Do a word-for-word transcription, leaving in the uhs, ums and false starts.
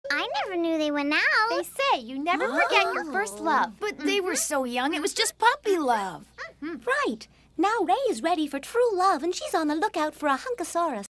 I never knew they went out. They say you never forget your first love. But they were so young, it was just puppy love. Right. Now Ray is ready for true love, and she's on the lookout for a hunkosaurus.